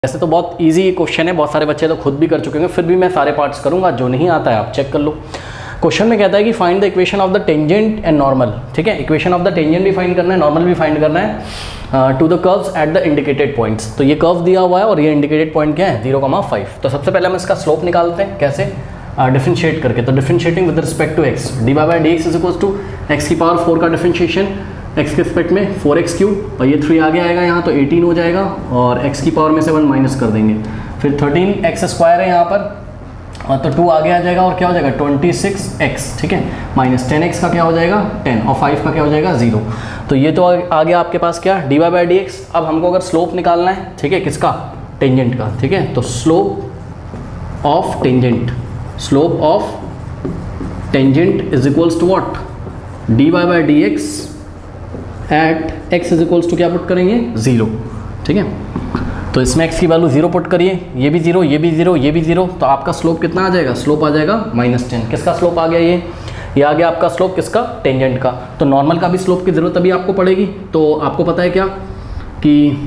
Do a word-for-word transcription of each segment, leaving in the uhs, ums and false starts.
वैसे तो बहुत इजी क्वेश्चन है, बहुत सारे बच्चे तो खुद भी कर चुके होंगे, फिर भी मैं सारे पार्ट्स करूंगा, जो नहीं आता है आप चेक कर लो। क्वेश्चन में कहता है कि find the equation of the tangent and normal. ठीक है, इक्वेशन ऑफ द टेंजेंट भी फाइंड करना है, नॉर्मल भी फाइंड करना है to the curves at the indicated points. तो ये कर्व दिया हुआ है और ये इंडिकेटेड पॉइंट क्या है, जीरो कॉमा फाइव। तो सबसे पहले हम इसका स्लोप निकालते हैं, कैसे डिफरेंशिएट uh, करके। तो differentiating with respect to x, d by by d x is equal to x की पावर फोर का डिफरेंशिएशन x के रिस्पेक्ट में फोर एक्स क्यूब, और ये थ्री आगे आएगा यहाँ तो एटीन हो जाएगा, और x की पावर में से वन माइनस कर देंगे, फिर थर्टीन एक्स स्क्वायर है यहाँ पर, और तो टू आगे आ जाएगा और क्या हो जाएगा ट्वेंटी सिक्स एक्स। ठीक है, माइनस टेन एक्स का क्या हो जाएगा टेन, और फाइव का क्या हो जाएगा जीरो। तो ये तो आ गया आपके पास क्या d by by d x. अब हमको अगर स्लोप निकालना है, ठीक है, किसका, टेंजेंट का। ठीक है, तो slope of tangent, slope of tangent is equals to what, d by by d x at x is equals to क्या पुट करेंगे, ज़ीरो। ठीक है, तो इसमें x की वैल्यू जीरो पुट करिए, ये भी जीरो, ये भी जीरो, ये भी जीरो, तो आपका स्लोप कितना आ जाएगा, स्लोप आ जाएगा माइनस टेन। किसका स्लोप आ गया, ये ये आ गया आपका स्लोप किसका, टेंजेंट का। तो नॉर्मल का भी स्लोप की जरूरत अभी आपको पड़ेगी। तो आपको पता है क्या कि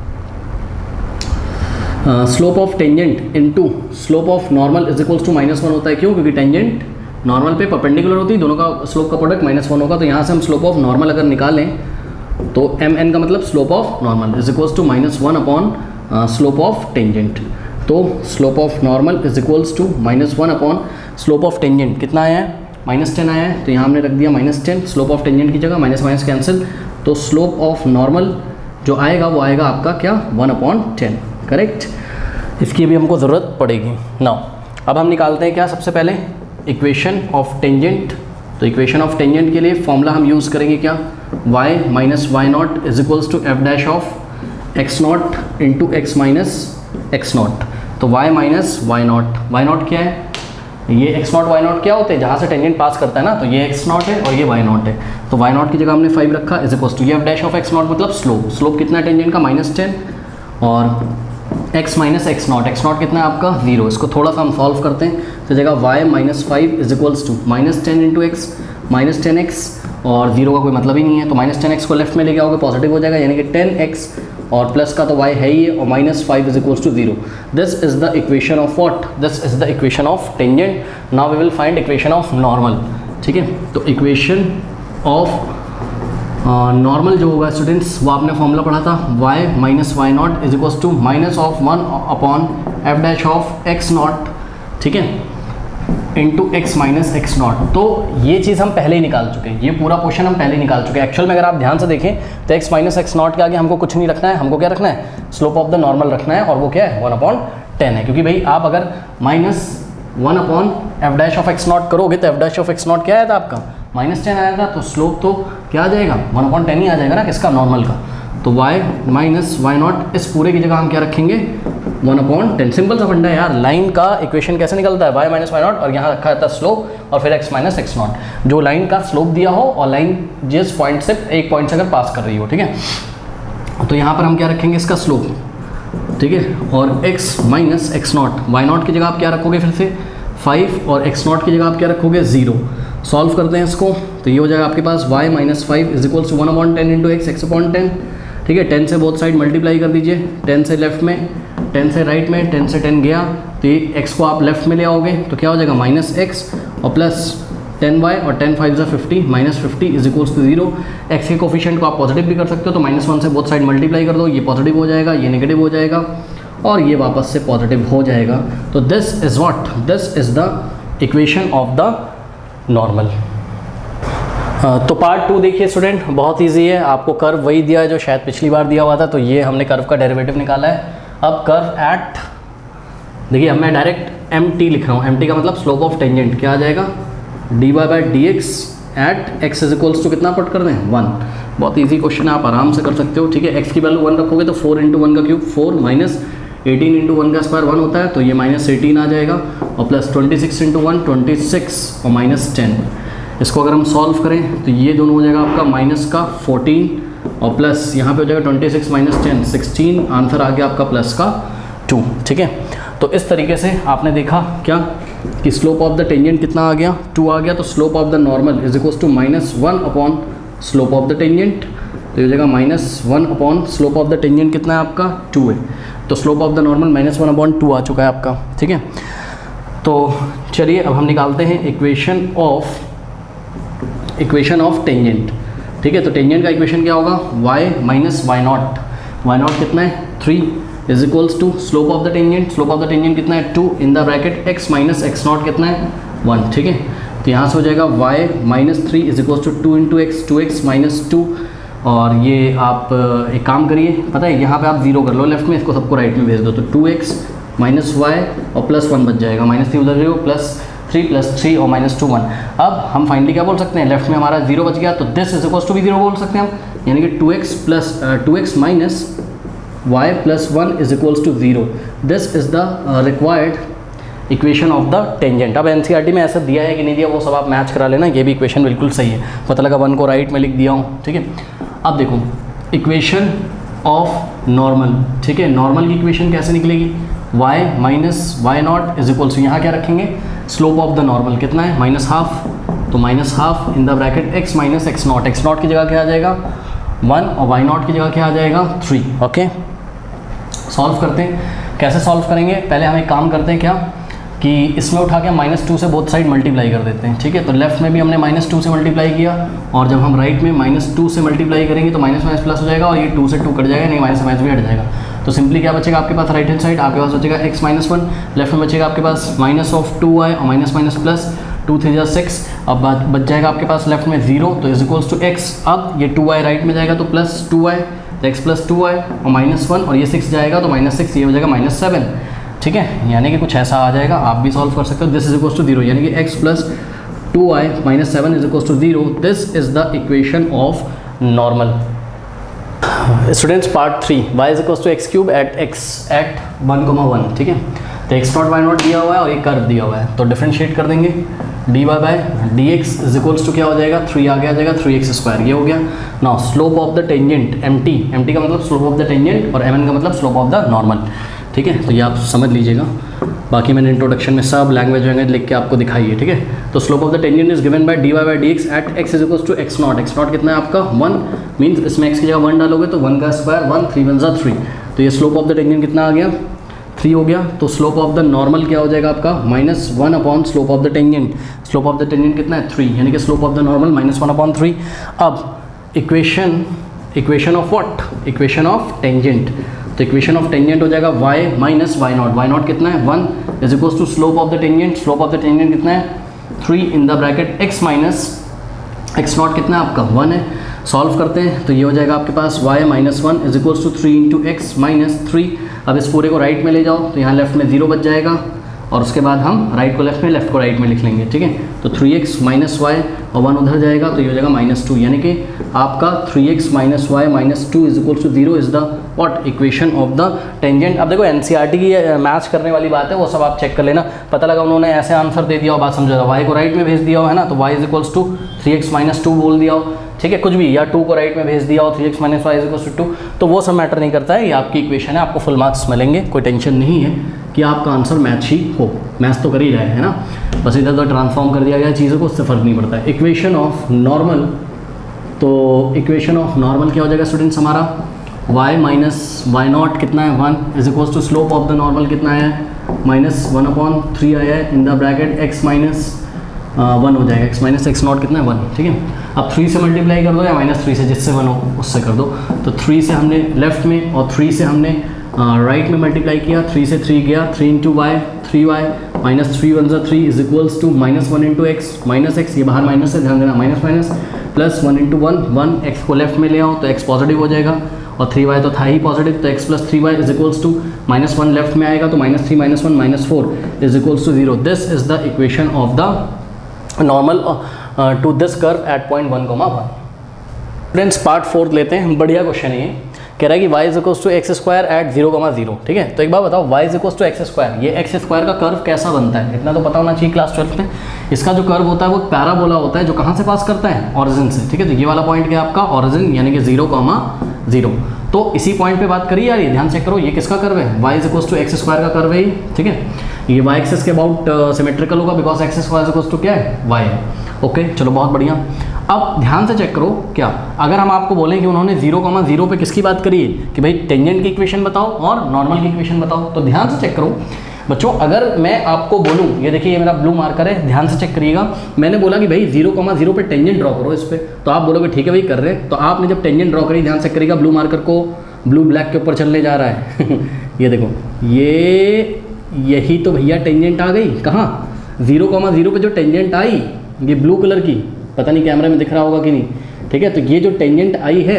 slope of tangent into slope of normal is equals to minus one होता है। क्यों, क्योंकि टेंजेंट नॉर्मल पे परपेंडिकुलर होती है, दोनों का स्लोप का प्रोडक्ट माइनस वन होगा। तो यहाँ से हम स्लोप ऑफ नॉर्मल अगर निकालें तो एम एन का मतलब slope of normal is equals to minus one upon slope of tangent. तो slope of normal is equals to minus one upon slope of tangent कितना आया है, माइनस टेन आया है। तो यहाँ हमने रख दिया minus ten, slope of tangent की जगह माइनस माइनस कैंसिल, तो स्लोप ऑफ नॉर्मल जो आएगा वो आएगा आपका क्या, वन अपॉन टेन। करेक्ट, इसकी भी हमको ज़रूरत पड़ेगी। नाउ अब हम निकालते हैं क्या, सबसे पहले इक्वेशन ऑफ टेंजेंट। तो इक्वेशन ऑफ टेंजेंट के लिए फॉर्मूला हम यूज़ करेंगे क्या, y minus y not is equals to f dash of x naught into x minus x naught. तो y minus y not, y naught क्या है, ये एक्स नॉट वाई नॉट क्या होते हैं, जहाँ से टेंजेंट पास करता है ना, तो ये एक्स नॉट है और ये वाई नॉट है। तो वाई नॉट की जगह हमने फाइव रखा इज इक्वल्स टू ये f dash of x naught मतलब स्लोप, स्लोप कितना है टेंजेंट का, माइनस टेन, और x minus x not, x not कितना है आपका जीरो। इसको थोड़ा सा हम सॉल्व करते हैं, तो जगह y minus five is equals to minus ten into x, minus ten x, और जीरो का कोई मतलब ही नहीं है, तो माइनस टेन एक्स को लेफ्ट में लेके आओगे पॉजिटिव हो जाएगा, यानी कि टेन एक्स, और प्लस का तो y है ही है, और minus five is equals to zero. This is the equation of what, this is the equation of tangent. Now we will find equation of normal. ठीक है, तो इक्वेशन ऑफ नॉर्मल uh, जो होगा स्टूडेंट्स, वो आपने फॉर्मूला पढ़ा था, y minus y not is equals to minus of one upon f dash of x naught, ठीक है, into x minus x naught. तो ये चीज़ हम पहले ही निकाल चुके हैं, ये पूरा क्वेश्चन हम पहले ही निकाल चुके हैं। एक्चुअल में अगर आप ध्यान से देखें तो एक्स माइनस एक्स नॉट के आगे हमको कुछ नहीं रखना है, हमको क्या रखना है, स्लोप ऑफ द नॉर्मल रखना है, और वो क्या है, वन अपॉन टेन है। क्योंकि भाई आप अगर minus one upon f dash of x naught करोगे तो f dash of x naught क्या आया था आपका, माइनस टेन आया था, तो स्लोप तो क्या आ जाएगा, वन अपॉन टेन ही आ जाएगा ना, किसका, नॉर्मल का। तो y माइनस वाई नॉट, इस पूरे की जगह हम क्या रखेंगे, वन अपॉन टेन। सिंपल सा फंडा है यार, लाइन का इक्वेशन कैसे निकलता है, y माइनस वाई नॉट, और यहाँ रखा रहता है स्लोप, और फिर x माइनस एक्स नॉट। जो लाइन का स्लोप दिया हो और लाइन जिस पॉइंट से, एक पॉइंट से अगर पास कर रही हो, ठीक है, तो यहाँ पर हम क्या रखेंगे, इसका स्लोप, ठीक है, और x minus x naught, y not की जगह आप क्या रखोगे, फिर से फाइव, और एक्स नॉट की जगह आप क्या रखोगे, जीरो। सॉल्व करते हैं इसको, तो ये हो जाएगा आपके पास y minus five is equals to one upon ten into x, x upon ten. ठीक है, टेन से बोथ साइड मल्टीप्लाई कर दीजिए, टेन से लेफ्ट में, टेन से राइट में, टेन से टेन गया, तो ये x को आप लेफ्ट में ले आओगे तो क्या हो जाएगा, माइनस एक्स और प्लस टेन वाई, और टेन फाइव ज़ा fifty, minus fifty is equals to zero. एक्स के कोफिशिएंट को आप पॉजिटिव भी कर सकते हो, तो माइनस वन से बोथ साइड मल्टीप्लाई कर दो, ये पॉजिटिव हो जाएगा, ये नेगेटिव हो जाएगा, और ये वापस से पॉजिटिव हो जाएगा। तो this is what, this is the equation of the normal. तो पार्ट टू देखिए स्टूडेंट, बहुत इजी है, आपको कर्व वही दिया है जो शायद पिछली बार दिया हुआ था, तो ये हमने कर्व का डेरिवेटिव निकाला है। अब कर्व एट, देखिए अब मैं डायरेक्ट एम टी लिख रहा हूँ, एम टी का मतलब स्लोप ऑफ टेंजेंट क्या आ जाएगा, d by by d x at x is equals to कितना पुट कर दें, वन। बहुत ईजी क्वेश्चन है, आप आराम से कर सकते हो। ठीक है, एक्स की वैल्यू वन रखोगे तो फोर इंटू वन का cube four, minus eighteen into one का स्क्वायर वन होता है, तो ये माइनस एटीन आ जाएगा, और plus twenty six into one twenty six, और माइनस टेन। इसको अगर हम सॉल्व करें तो ये दोनों हो जाएगा आपका माइनस का फोर्टीन, और प्लस यहाँ पे हो जाएगा twenty six minus ten, sixteen, answer आ गया आपका प्लस का टू। ठीक है, तो इस तरीके से आपने देखा क्या कि स्लोप ऑफ द टेंजेंट कितना आ गया, टू आ गया। तो slope of the normal is equals to minus one upon slope of the tangent, तो ये हो जाएगा minus one upon slope of the tangent कितना है आपका, टू है। तो slope of the normal minus one upon two आ चुका है आपका, ठीक है। तो चलिए अब हम निकालते हैं equation of equation of tangent, ठीक है। तो टेंजेंट का इक्वेशन क्या होगा, y minus y not, y naught कितना है three is equals to slope of the tangent, slope of the tangent कितना है two in the bracket x minus x not कितना है वन, ठीक है। तो यहाँ से हो जाएगा y minus three is equals to two into x, two x minus two, और ये आप एक काम करिए, पता है यहाँ पे आप जीरो कर लो लेफ्ट में, इसको सबको राइट में भेज दो, तो टू एक्स माइनस वाई और प्लस वन बच जाएगा, माइनस थ्री उधर zero plus three plus three और माइनस टू वन। अब हम फाइनली क्या बोल सकते हैं, लेफ्ट में हमारा जीरो बच गया तो दिस इज इक्वल्स टू भी जीरो बोल सकते हैं हम, यानी कि two x plus two x minus y plus one is equals to zero. This is the required equation of the tangent. अब एनसीईआरटी में ऐसा दिया है कि नहीं दिया वो सब आप मैच करा लेना, ये भी इक्वेशन बिल्कुल सही है, पता लगा वन को राइट में लिख दिया हूँ, ठीक है। अब देखो इक्वेशन ऑफ नॉर्मल, ठीक है, नॉर्मल की इक्वेशन कैसे निकलेगी, y minus y not is equals to यहाँ क्या रखेंगे, स्लोप ऑफ द नॉर्मल कितना है माइनस हाफ, तो minus half in the bracket x minus x not, x naught की जगह क्या आ जाएगा वन और y नॉट की जगह क्या आ जाएगा थ्री। ओके सॉल्व करते हैं, कैसे सॉल्व करेंगे, पहले हम एक काम करते हैं क्या कि इसमें उठा के माइनस टू से बोथ साइड मल्टीप्लाई कर देते हैं, ठीक है। तो लेफ्ट में भी हमने माइनस टू से मल्टीप्लाई किया और जब हम राइट में माइनस टू से मल्टीप्लाई करेंगे तो माइनस माइनस प्लस हो जाएगा और ये टू से टू कट जाएगा, नहीं माइनस माइनस भी हट जाएगा। तो सिंपली क्या बचेगा आपके पास राइट हैंड साइड, आपके पास बचेगा x माइनस वन, लेफ्ट में बचेगा आपके पास माइनस ऑफ टू वाई और minus minus plus two three जा सिक्स, अब बच जाएगा आपके पास लेफ्ट में जीरो, तो इज इक्वल्स टू एक्स, अब ये टू वाई राइट में जाएगा तो प्लस टू वाई, तो एक्स प्लस टू वाई और माइनस वन और ये सिक्स जाएगा तो माइनस सिक्स, ये हो जाएगा माइनस सेवन, ठीक है। यानी कि कुछ ऐसा आ जाएगा, आप भी सॉल्व कर सकते हो, this is equals to zero, यानी कि x plus two y minus seven is equals to zero, this is the equation of normal. Students part three, y is equals to x cube at x at one comma one, ठीक है। तो x naught y not दिया हुआ है और एक curve दिया हुआ है, तो डिफरेंशिएट कर देंगे, d y by d x is equals to क्या हो जाएगा थ्री आगे आ जाएगा थ्री एक्स स्क्वायर, ये हो गया। Now slope of the tangent m t, m t का मतलब स्लोप ऑफ द टेंजेंट और एम एन का मतलब स्लोप ऑफ द नॉर्मल, ठीक है। तो ये आप समझ लीजिएगा, बाकी मैंने इंट्रोडक्शन में सब लैंग्वेज लैंग्वेज लिख के आपको दिखाई है, ठीक है। तो slope of the tangent is given by d y by d x at x is equals to x not, x not कितना है आपका वन, मीन्स इसमें एक्स की जगह वन डालोगे तो वन का स्क्वायर वन, थ्री वन जा थ्री, तो ये स्लोप ऑफ द टेंजेंट कितना आ गया थ्री हो गया। तो स्लोप ऑफ द नॉर्मल क्या हो जाएगा आपका minus one upon slope of the tangent, slope of the tangent कितना है थ्री, यानी कि slope of the normal minus one upon three. अब equation equation of what, equation of tangent, तो इक्वेशन ऑफ टेंजेंट हो जाएगा y minus y not, y naught कितना है one is equals to slope of the tangent, slope of the tangent कितना है three in the bracket x minus x not कितना है आपका वन है। सॉल्व करते हैं तो ये हो जाएगा आपके पास y minus one is equals to three into x minus three. अब इस पूरे को राइट में ले जाओ तो यहाँ लेफ्ट में जीरो बच जाएगा और उसके बाद हम राइट को लेफ्ट में, लेफ्ट को राइट में लिख लेंगे, ठीक है। तो थ्री एक्स माइनस वाई और वन उधर जाएगा तो ये हो जाएगा माइनस टू, यानी कि आपका three x minus y minus two is equals to zero is the what equation of the tangent. अब देखो एनसीईआरटी की मैच करने वाली बात है, वो सब आप चेक कर लेना, पता लगा उन्होंने ऐसे आंसर दे दिया हो, बात समझा, वाई को राइट में भेज दिया हो है ना, तो y is equals to three x minus two बोल दिया हो, ठीक है, कुछ भी, या टू को राइट में भेज दिया हो, three x minus y is equals to two, तो वो सब मैटर नहीं करता है, ये आपकी इक्वेशन है, आपको फुल मार्क्स मिलेंगे, कोई टेंशन नहीं है कि आपका आंसर मैच ही हो, मैच तो कर ही रहे है ना, बस इधर तो ट्रांसफॉर्म कर दिया गया चीज़ों को, उससे फ़र्क नहीं पड़ता है। इक्वेशन ऑफ नॉर्मल, तो इक्वेशन ऑफ नॉर्मल क्या हो जाएगा स्टूडेंट्स हमारा y माइनस वाई नॉट कितना है one is equals to slope of the normal कितना है माइनस वन अपॉन थ्री आया है in the bracket x minus one हो जाएगा, x माइनस एक्स नॉट कितना है वन, ठीक है। अब थ्री से मल्टीप्लाई कर दो या माइनस थ्री से, जिससे वन हो उससे कर दो, तो थ्री से हमने लेफ्ट में और थ्री से हमने राइट uh, में मल्टीप्लाई किया, थ्री से थ्री गया, three into y three y minus three one ज़ा three is equals to minus one into x minus x, ये बाहर माइनस से ध्यान देना, minus minus plus one into one, one x को लेफ्ट में ले आओ तो एक्स पॉजिटिव हो जाएगा और थ्री वाई तो था ही पॉजिटिव, तो x plus three y is equals to minus one left में आएगा तो minus three minus one minus four is equals to zero. This is the equation of the normal to this curve at point one comma one. Friends part fourth लेते हैं, बढ़िया question है ये, कह रहा है कि y is equals to x square at zero comma zero, ठीक है। तो एक बार बताओ y is equals to x square, ये एक्स स्क्वायर का कर्व कैसा बनता है, इतना तो पता होना चाहिए क्लास ट्वेल्थ में। इसका जो कर्व होता है वो पैराबोला होता है, जो कहाँ से पास करता है ऑरिजिन से, ठीक है। तो ये वाला पॉइंट क्या है आपका ऑरिजिन, यानी कि जीरो कॉमा जीरो, तो इसी पॉइंट पे बात करिए यार, ये ध्यान चेक करो, ये किसका कर्व है y is equals to x square का कर्व है, ठीक है। ये y एक्सिस के अबाउट सिमेट्रिकल होगा because x square is equals to क्या है y है, ओके चलो बहुत बढ़िया। अब ध्यान से चेक करो क्या, अगर हम आपको बोलें कि उन्होंने जीरो कॉमा जीरो पे किसकी बात करी है कि भाई टेंजेंट की इक्वेशन बताओ और नॉर्मल की इक्वेशन बताओ, तो ध्यान से चेक करो बच्चों। अगर मैं आपको बोलूं, ये देखिए ये मेरा ब्लू मार्कर है, ध्यान से चेक करिएगा, मैंने बोला कि भाई जीरो कॉमा जीरो पे टेंजेंट ड्रॉ करो इस पे, तो आप बोलोगे ठीक है भाई कर रहे हैं। तो आपने जब टेंजेंट ड्रॉ करी, ध्यान से करिएगा, ब्लू मार्कर को ब्लू ब्लैक के ऊपर चलने जा रहा है ये देखो, ये यही तो भैया टेंजेंट आ गई। कहाँ? जीरो कॉमा जीरो पे जो टेंजेंट आई, ये ब्लू कलर की, पता नहीं कैमरा में दिख रहा होगा कि नहीं, ठीक है। तो ये जो टेंजेंट आई है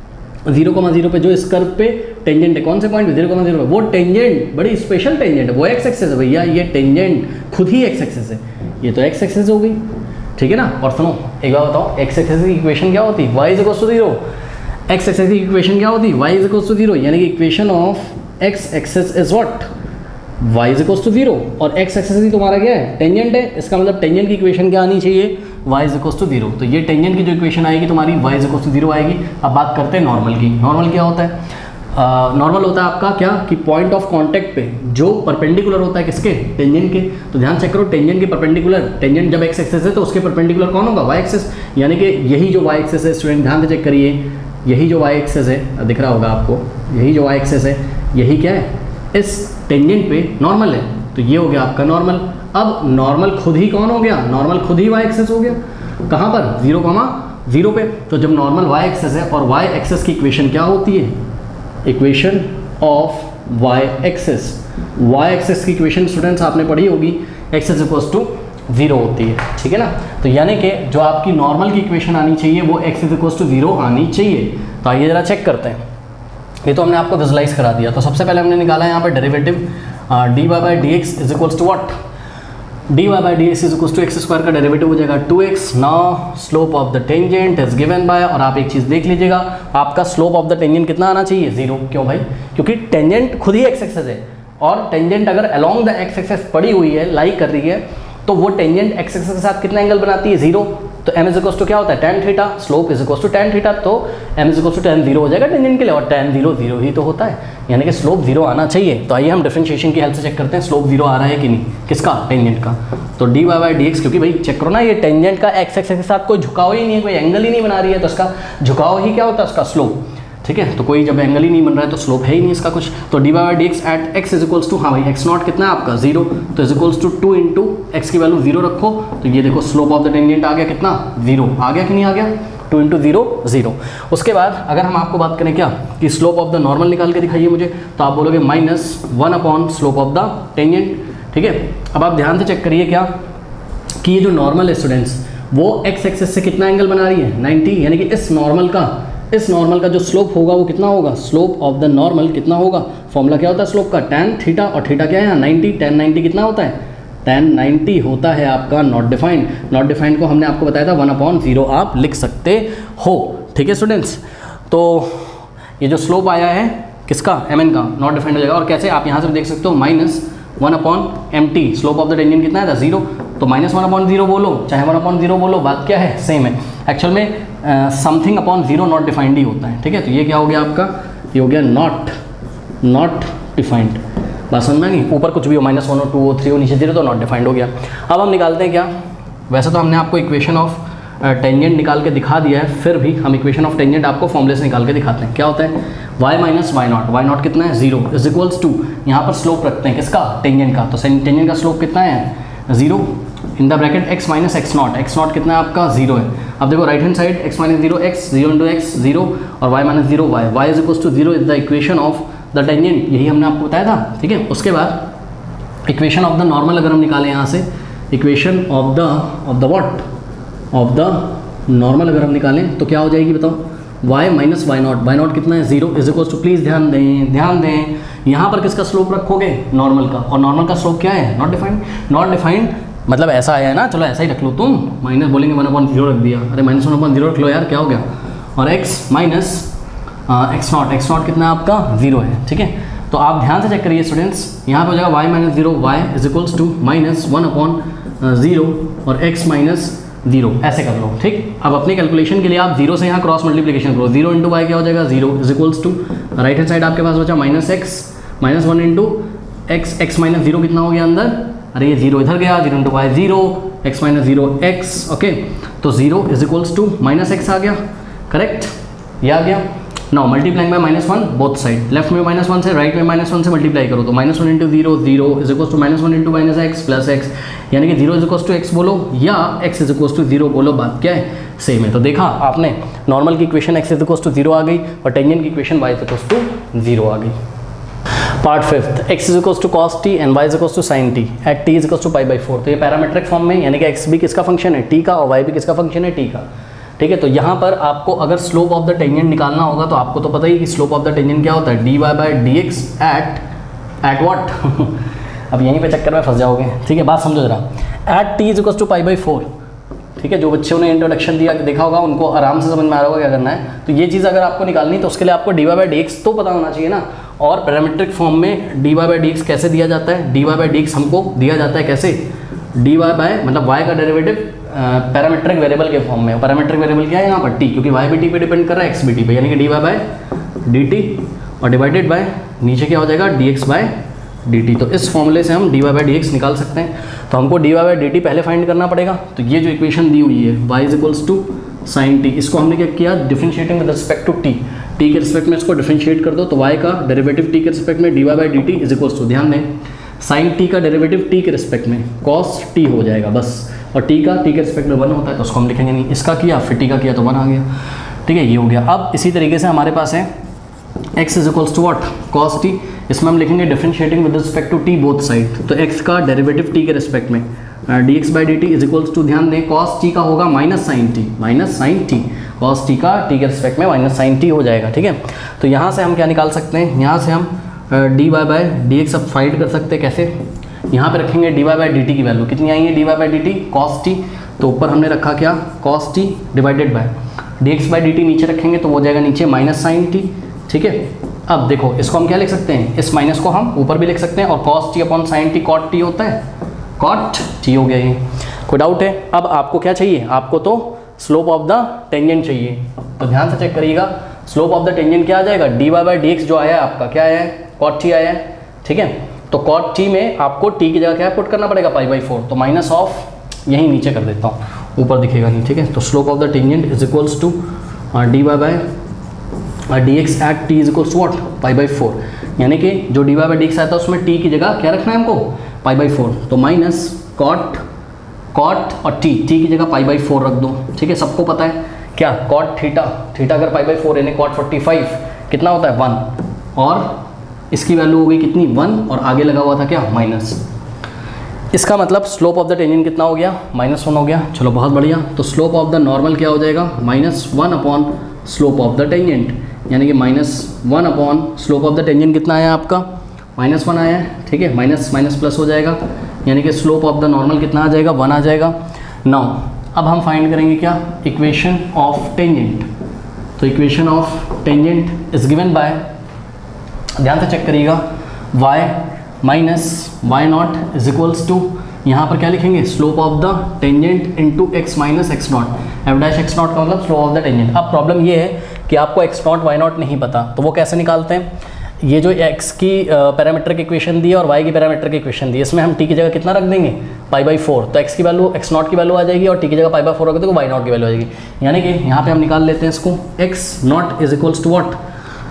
जीरो कॉमा जीरो पे, जो इस कर्व पे टेंजेंट है, कौन से पॉइंट पे? जीरो कॉमा जीरो पे, वो टेंजेंट बड़ी स्पेशल टेंजेंट है, वो एक्स एक्सेस है भैया, ये टेंजेंट खुद ही एक्स एक्सेस है, ये तो एक्स एक्सेस हो गई, ठीक है ना। और सुनो एक बार बताओ, एक्स एक्सेस की इक्वेशन क्या होती है? Y is equals to zero. X axis की इक्वेशन क्या होती है? Y is equals to zero, यानी कि equation of x axis is what? Y is equals to zero. और एक्स एक्सेस ही तुम्हारा क्या है? टेंजेंट है। इसका मतलब टेंजेंट की इक्वेशन क्या आनी चाहिए? Y is equals to zero. तो ये टेंजेंट की जो इक्वेशन आएगी तुम्हारी, y is equals to zero आएगी। अब बात करते हैं नॉर्मल की। नॉर्मल क्या होता है? नॉर्मल uh, होता है आपका क्या कि पॉइंट ऑफ कांटेक्ट पे जो परपेंडिकुलर होता है किसके? टेंजेंट के। तो ध्यान चेक करो, टेंजेंट के परपेंडिकुलर, टेंजेंट जब एक्स एक्सेस है तो उसके परपेंडिकुलर कौन होगा? Y axis. यानी कि यही जो वाई एक्सेस है, स्टूडेंट ध्यान से चेक करिए, यही जो वाई एक्सेस है, दिख रहा होगा आपको, यही जो वाई एक्सेस है, यही क्या है? इस टेंजेंट पे नॉर्मल है। तो ये हो गया आपका नॉर्मल। अब नॉर्मल खुद ही कौन हो गया? नॉर्मल खुद ही वाई एक्सेस हो गया। कहाँ पर? जीरो कॉमा जीरो पे। तो जब नॉर्मल वाई एक्सेस है और वाई एक्सेस की इक्वेशन क्या होती है? Equation of y axis. Y axis की इक्वेशन स्टूडेंट्स आपने पढ़ी होगी, एक्सेस इक्वल्स टू जीरो होती है, ठीक है ना। तो यानी कि जो आपकी नॉर्मल की इक्वेशन आनी चाहिए वो x is equals to zero आनी चाहिए। तो आइए जरा चेक करते हैं। ये तो हमने आपको विजुलाइज करा दिया। तो सबसे पहले हमने निकाला है यहाँ पर derivative d y by d x is equals to what? D y by d x is equals to x square का डेरिवेटिव हो जाएगा two x. Now slope of the tangent is given by, और आप एक चीज़ देख लीजिएगा, आपका slope of the tangent कितना आना चाहिए? जीरो। क्यों भाई? क्योंकि टेंजेंट खुद ही एक्स एक्सेस है, और टेंजेंट अगर अलोंग द एक्स एक्सेस पड़ी हुई है, लाई कर रही है, तो वो टेंजेंट एक्स एक्सेस के साथ कितना एंगल बनाती है? जीरो। तो m इज इक्वल्स टू क्या होता है? tan theta. Slope is equals to tan theta, तो m is equals to tan zero हो जाएगा टेंजेंट के लिए, और tan जीरो जीरो ही तो होता है, यानी कि स्लोप जीरो आना चाहिए। तो आइए हम डिफरेंशिएशन की हेल्प से चेक करते हैं स्लोप जीरो आ रहा है कि नहीं। किसका? टेंजेंट का। तो d y by d x, क्योंकि भाई चेक करो ना, ये टेंजेंट का एक्स एक्सेस के साथ कोई झुकाव ही नहीं है, कोई एंगल ही नहीं बना रही है, तो इसका झुकाव ही क्या होता है? उसका स्लोप, ठीक है। तो कोई जब एंगल ही नहीं बन रहा है तो स्लोप है ही नहीं इसका कुछ। तो d y by d x at x is equals to, हाँ भाई एक्स नॉट कितना है आपका? जीरो। तो is equals to two into x की वैल्यू जीरो रखो, तो ये देखो स्लोप ऑफ द टेंजेंट आ गया कितना? जीरो। आ गया कि नहीं आ गया? Two into zero zero. उसके बाद अगर हम आपको बात करें क्या कि स्लोप ऑफ द नॉर्मल निकाल के दिखाइए मुझे, तो आप बोलोगे minus one upon slope of the tangent, ठीक है। अब आप ध्यान से चेक करिए क्या कि ये जो नॉर्मल है स्टूडेंट्स, वो एक्स एक्सेस से कितना एंगल बना रही है? नाइन्टी। यानी कि इस नॉर्मल का इस नॉर्मल का जो स्लोप होगा वो कितना होगा? स्लोप ऑफ द नॉर्मल कितना होगा? फॉर्मूला क्या होता है स्लोप का? tan थीटा, और थीटा क्या है यहाँ? नाइन्टी। tan नाइन्टी कितना होता है? tan नाइन्टी होता है आपका नॉट डिफाइंड। नॉट डिफाइंड को हमने आपको बताया था वन अपॉन जीरो आप लिख सकते हो, ठीक है स्टूडेंट्स। तो ये जो स्लोप आया है किसका? एम एन का, नॉट डिफाइंड हो जाएगा। और कैसे? आप यहाँ से देख सकते हो, minus one upon M T. Slope of the tangent कितना है? जीरो। तो माइनस वन अपॉन जीरो बोलो चाहे वन अपॉन जीरो बोलो, बात क्या है? सेम है। एक्चुअल में something upon zero not defined ही होता है, ठीक है। तो ये क्या हो गया आपका? ये हो गया नॉट नॉट डिफाइंड। बात समझ में आ गई? ऊपर कुछ भी हो, माइनस वन हो, टू हो, थ्री हो, नीचे जीरो, तो नॉट डिफाइंड हो गया। अब हम निकालते हैं क्या? वैसे तो हमने आपको इक्वेशन ऑफ टेंजेंट निकाल के दिखा दिया है, फिर भी हम इक्वेशन ऑफ टेंजेंट आपको फॉर्मूले से निकाल के दिखाते हैं। क्या होता है? Y minus y not. Y naught कितना है? जीरो इज इक्वल्स टू, यहाँ पर स्लोप रखते हैं किसका? टेंजेंट का। तो टेंजेंट का स्लोप कितना है? Zero. In the bracket x minus x not. X not कितना है आपका? जीरो है। अब देखो right hand side x minus zero x, zero into x zero, और y minus zero y. Y is equals to zero is the equation of the tangent, यही हमने आपको बताया था, ठीक है। उसके बाद इक्वेशन ऑफ द नॉर्मल अगर हम निकालें यहाँ से, equation of the of the what? Of the normal अगर हम निकालें तो क्या हो जाएगी बताओ? y minus y not. Y naught कितना है? Zero is equals to, please ध्यान दें ध्यान दें, यहाँ पर किसका स्लोप रखोगे? नॉर्मल का। और नॉर्मल का स्लोप क्या है? Not defined. नॉट डिफाइंड मतलब ऐसा आया है ना, चलो ऐसा ही रख लो तुम, माइनस बोलेंगे वन अपॉन जीरो रख दिया, अरे माइनस वन अपॉन जीरो रख लो यार, क्या हो गया? और x minus x not. X not कितना है आपका? जीरो है, ठीक है। तो आप ध्यान से चेक करिए स्टूडेंट्स, यहाँ पे हो जाएगा y minus zero y is equals to minus one upon zero और x माइनस जीरो, ऐसे कर लो, ठीक। अब अपने कैलकुलेशन के लिए आप जीरो से यहाँ क्रॉस मल्टीप्लिकेशन करो, जीरो इंटू वाई क्या हो जाएगा? Zero is equals to right hand side आपके पास बचा minus x minus one into x, x minus zero कितना हो गया अंदर? अरे ये जीरो इधर गया, zero into y zero, x minus zero x, okay. तो zero is equals to minus x आ गया, करेक्ट, ये आ गया। Now multiplying by minus one both side, left में माइनस वन से राइट में माइनस वन से मल्टीप्लाई करो तो minus one into zero zero is equals to minus one into minus x plus x, यानी कि zero is equals to x बोलो या x is equals to zero बोलो, बात क्या है, सेम है। तो देखा आपने, नॉर्मल की equation x is equals to zero आ गई और टेंजेंट की equation y is equals to zero आ गई। Part fifth, x is equals to cos t and y is equals to sine t at t is equals to pi by four. तो ये parametric form में, यानी कि x भी किसका function है, टी का, और वाई भी किसका फंक्शन है, टी का, ठीक है। तो यहाँ पर आपको अगर स्लोप ऑफ द टेंजेंट निकालना होगा तो आपको तो पता ही कि स्लोप ऑफ द टेंजेंट क्या होता है, d y by d x at at what अब यहीं पे चक्कर में फंस जाओगे, ठीक है, बात समझो जरा। At t is equals to pi by four, ठीक है। जो बच्चों ने इंट्रोडक्शन दिया देखा होगा उनको आराम से समझ में आ रहा होगा क्या करना है। तो ये चीज़ अगर आपको निकालनी तो उसके लिए आपको d y by d x तो पता होना चाहिए ना। और पैरामीट्रिक फॉर्म में d y by d x कैसे दिया जाता है, d y by d x हमको दिया जाता है कैसे, डी वाई बाय मतलब वाई का डेरिवेटिव पैरामीट्रिक वेरिएबल के फॉर्म में। पैरामीट्रिक वेरिएबल क्या है यहाँ पर, टी, क्योंकि वाई भी टी पे डिपेंड कर रहा है, एक्स भी टी पे, यानी कि d y by d t और डिवाइडेड बाय नीचे क्या हो जाएगा, d x by d t. तो इस फॉर्मूले से हम d y by d x निकाल सकते हैं। तो हमको d y by d t पहले फाइंड करना पड़ेगा। तो ये जो इक्वेशन दी हुई है y is equals to sine t, इसको हमने क्या किया, differentiating with respect to t, t के रिस्पेक्ट में इसको डिफरेंशिएट कर दो तो वाई का डेरिवेटिव टी के रिस्पेक्ट में d y by d t is equals to, ध्यान दें साइन टी का डेरिवेटिव टी के रिस्पेक्ट में कॉस टी हो जाएगा बस, और टी का टी के रिस्पेक्ट में वन होता है तो उसको हम लिखेंगे नहीं, इसका किया फिर टी का किया तो वन आ गया, ठीक है, ये हो गया। अब इसी तरीके से हमारे पास है x is equals to what, cos t, इसमें हम लिखेंगे differentiating with respect to t both side. तो x का डेरिवेटिव t के रिस्पेक्ट में d x by d t is equals to, ध्यान दें कॉस टी का होगा minus sine t, minus sine t, cos t का टी के रिस्पेक्ट में माइनस साइन टी हो जाएगा, ठीक है। तो यहाँ से हम क्या निकाल सकते हैं, यहाँ से हम d y by d x अब फाइंड कर सकते हैं कैसे, यहाँ पे रखेंगे d y by d t की वैल्यू कितनी आई है, d y by d t cos t, तो ऊपर हमने रखा क्या, cos t divided by d x by d t नीचे रखेंगे तो वो जाएगा नीचे माइनस साइन टी, ठीक है। अब देखो इसको हम क्या लिख सकते हैं, इस माइनस को हम ऊपर भी लिख सकते हैं और cos t upon sine t cot t होता है, कॉट टी हो गया ये, कोई डाउट है। अब आपको क्या चाहिए, आपको तो स्लोप ऑफ द टेंजेंट चाहिए, तो ध्यान से चेक करिएगा स्लोप ऑफ द टेंजेंट क्या आ जाएगा, d y by d x जो आया है आपका क्या आया है, कॉट टी आया है, ठीक है। तो कॉट टी में आपको टी की जगह क्या पुट करना पड़ेगा, पाई बाई फोर, तो माइनस ऑफ यहीं नीचे कर देता हूँ, ऊपर दिखेगा नहीं, ठीक है। तो slope of the tangent is equals to d y by d x at t is equals to what, pi by four, यानी कि जो d y by d x आता है उसमें टी की जगह क्या रखना है हमको, पाई बाई फोर, तो माइनस कॉट कॉट और टी, टी की जगह पाई बाई फोर रख दो, ठीक है। सबको पता है क्या, कॉट थीटा, थीटा अगर पाई बाई फोर यानी कॉट फोर्टी फाइव कितना होता है वन, और इसकी वैल्यू हो गई कितनी वन, और आगे लगा हुआ था क्या माइनस, इसका मतलब स्लोप ऑफ द टेंजेंट कितना हो गया, माइनस वन हो गया। चलो बहुत बढ़िया, तो स्लोप ऑफ द नॉर्मल क्या हो जाएगा, minus one upon slope of the tangent, यानी कि minus one upon slope of the tangent कितना आया आपका, माइनस वन आया है, ठीक है, माइनस माइनस प्लस हो जाएगा, यानी कि स्लोप ऑफ द नॉर्मल कितना आ जाएगा, वन आ जाएगा। नाउ अब हम फाइंड करेंगे क्या, इक्वेशन ऑफ टेंजेंट। तो equation of tangent is given by, ध्यान से चेक करिएगा, y minus y not is equals to, यहाँ पर क्या लिखेंगे, slope of the tangent into x minus x naught, F dash x naught का मतलब स्लोप ऑफ द टेंजेंट। अब प्रॉब्लम ये है कि आपको एक्स नॉट वाई नॉट नहीं पता, तो वो कैसे निकालते हैं, ये जो x की पैरामीट्रिक इक्वेशन दी है और y की पैरामीट्रिक इक्वेशन दी है, इसमें हम t की जगह कितना रख देंगे, पाई बाई फोर, तो x की वैल्यू x नॉट की वैल्यू आ जाएगी और t की जगह पाई बाई फोर रख देंगे तो y नॉट की वैल्यू आ जाएगी, यानी कि यहाँ पे हम निकाल लेते हैं इसको, x naught is equals to what,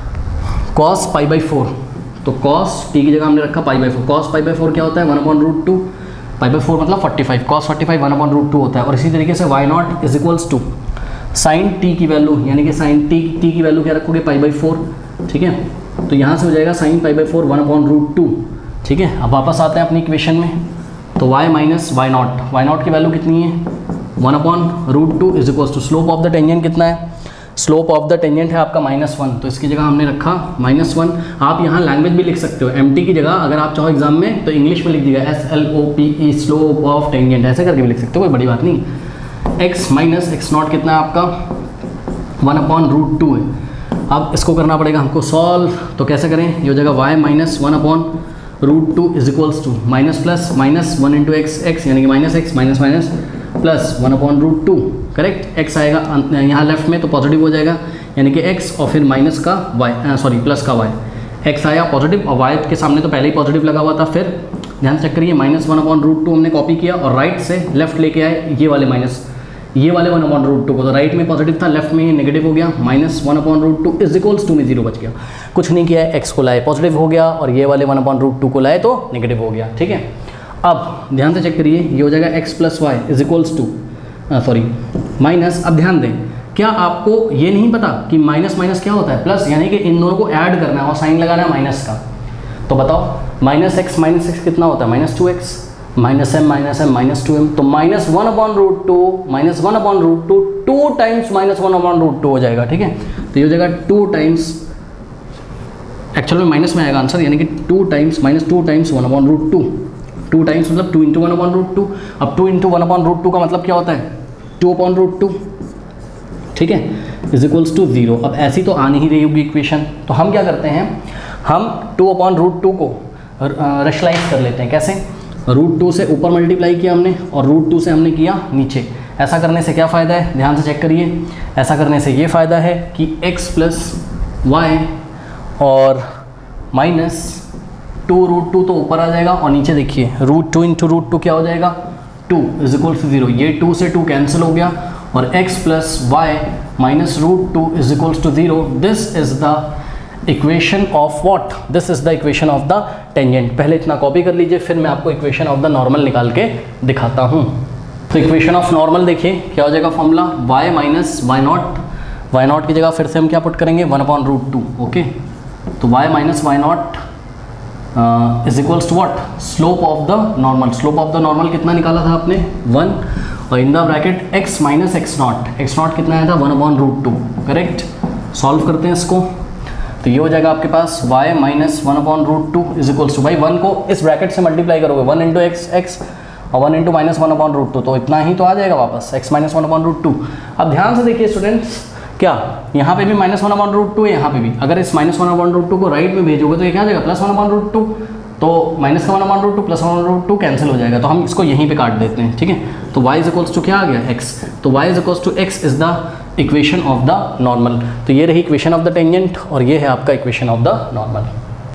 cos pi by four, तो कॉस t की जगह हमने रखा pi by four, cos pi by four क्या होता है one upon root two, pi by four मतलब forty five, cos forty five one upon root two होता है। और इसी तरीके से y naught is equals to sine t की वैल्यू, यानी कि साइन t t की वैल्यू क्या रखोगे, पाई बाई फोर, ठीक है। तो यहाँ से हो जाएगा sine pi by four one upon root two, ठीक है। अब वापस आते हैं अपनी इक्वेशन में, तो y minus y not, y not की वैल्यू कितनी है, one upon root two is equals to slope of the tangent कितना है, स्लोप ऑफ द टेंजेंट है आपका माइनस वन, तो इसकी जगह हमने रखा माइनस वन। आप यहाँ लैंग्वेज भी लिख सकते हो, एम टी की जगह अगर आप चाहो एग्जाम में तो इंग्लिश में लिख दीजिएगा S L O P E, slope of tangent, ऐसे करके भी लिख सकते हो, कोई बड़ी बात नहीं। एक्स माइनस एक्स नॉट कितना है आपका, वन अपॉन रूट टू है। अब इसको करना पड़ेगा हमको सॉल्व, तो कैसे करें, ये हो जाएगा y minus one upon root two is equals to minus plus minus one into x x, यानी कि minus x minus minus plus one upon root two, correct. x आएगा यहाँ लेफ्ट में तो पॉजिटिव हो जाएगा, यानी कि x और फिर माइनस का y, सॉरी प्लस का y, x आया पॉजिटिव और y के सामने तो पहले ही पॉजिटिव लगा हुआ था, फिर ध्यान से चेक करिए, minus one upon root two हमने कॉपी किया और राइट से लेफ्ट लेके आए ये वाले माइनस, ये वाले वन अपॉन रूट टू को, तो राइट में पॉजिटिव था, लेफ्ट में नेगेटिव हो गया, minus one upon root two is equals to में जीरो बच गया। कुछ नहीं किया है, एक्स को लाए पॉजिटिव हो गया और ये वाले वन अपॉन रूट टू को लाए तो नेगेटिव हो गया। ठीक है, अब ध्यान से चेक करिए, ये हो जाएगा x plus y is equals to sorry minus. अब ध्यान दें, क्या आपको ये नहीं पता कि माइनस माइनस क्या होता है प्लस, यानी कि इन दोनों को ऐड करना है और साइन लगाना है माइनस का। तो बताओ माइनस एक्स माइनस एक्स कितना होता है, minus two x, minus m minus m minus two m, तो minus one upon root two minus one upon root two two times minus one upon root two हो जाएगा। ठीक है, तो ये हो जाएगा टू टाइम्स, एक्चुअल में माइनस में आएगा आंसर, यानी कि two times minus two times one upon root two, two times मतलब two into one upon root two. अब to into one upon root two का मतलब क्या होता है, टू अपॉन रूट टू। ठीक है, इज इक्वल्स टू जीरो। अब ऐसी तो आ नहीं रही होगी इक्वेशन, तो हम क्या करते हैं, हम टू अपॉन रूट टू को रेशलाइज कर लेते हैं। कैसे, रूट टू से ऊपर मल्टीप्लाई किया हमने और रूट टू से हमने किया नीचे। ऐसा करने से क्या फ़ायदा है, ध्यान से चेक करिए, ऐसा करने से ये फ़ायदा है कि x प्लस वाई और माइनस टू रूट टू तो ऊपर आ जाएगा और नीचे देखिए root two into root two क्या हो जाएगा, two is equal to zero. ये टू से टू कैंसिल हो गया और x plus y minus root two is equal to zero. This is the equation of what, this is the equation of the tangent. पहले इतना copy कर लीजिए, फिर मैं आपको इक्वेशन ऑफ द नॉर्मल निकाल के दिखाता हूँ। तो इक्वेशन ऑफ नॉर्मल देखिए क्या हो जाएगा formula, y minus y not, y not की जगह फिर से हम क्या पुट करेंगे, one upon root two. Okay, तो y minus y not is equals to what, slope of the normal. Slope of the normal कितना निकाला था आपने, वन, और in the bracket x minus x not, x not कितना आया था, one upon root two. Correct, solve करते हैं इसको, तो ये हो जाएगा आपके पास y minus one upon root two is equals to, भाई वन को इस ब्रैकेट से मल्टीप्लाई करोगे, वन इंटू एक्स एक्स और one into minus one upon root two, तो इतना ही तो आ जाएगा वापस, x minus one upon root two. अब ध्यान से देखिए स्टूडेंट्स, क्या यहाँ पे भी minus one upon root two है, यहाँ पे भी। अगर इस minus one upon root to को राइट में भेजोगे तो ये क्या आ जाएगा, plus one upon root two. तो माइनस का one upon root two plus one root two cancel हो जाएगा, तो हम इसको यहीं पे काट देते हैं। ठीक है, तो y इज इक्वल्स टू क्या आ गया, x, तो y is equals to x is the equation of the normal. तो ये रही इक्वेशन ऑफ द टेंजेंट और ये है आपका इक्वेशन ऑफ द नॉर्मल।